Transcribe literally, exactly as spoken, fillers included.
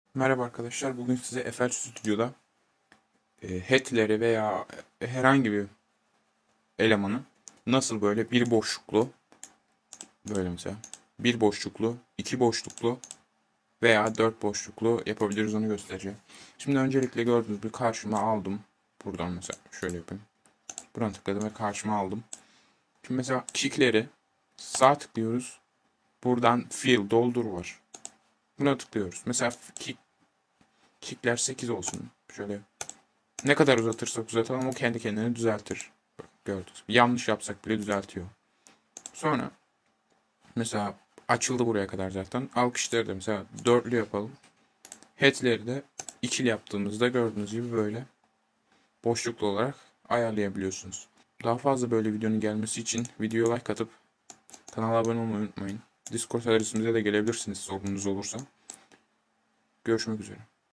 Merhaba arkadaşlar. Bugün size F L Studio'da e, head'leri veya herhangi bir elemanı nasıl böyle bir boşluklu, böyle mesela bir boşluklu, iki boşluklu veya dört boşluklu yapabiliriz onu göstereceğim. Şimdi öncelikle gördüğünüz bir karşıma aldım. Buradan mesela şöyle yapayım. Buradan tıkladım ve karşıma aldım. Şimdi mesela kickleri sağ tıklıyoruz. Buradan fill doldur var. Buna tıklıyoruz. Mesela kick, kickler sekiz olsun. Şöyle ne kadar uzatırsak uzatalım o kendi kendini düzeltir. Gördünüz. Yanlış yapsak bile düzeltiyor. Sonra mesela açıldı buraya kadar zaten. Alkışları da mesela dörtlü yapalım. Head'leri de ikili yaptığımızda gördüğünüz gibi böyle boşluklu olarak ayarlayabiliyorsunuz. Daha fazla böyle videonun gelmesi için videoya like atıp kanala abone olmayı unutmayın. Discord adresimize de gelebilirsiniz sorunuz olursa. Görüşmek üzere.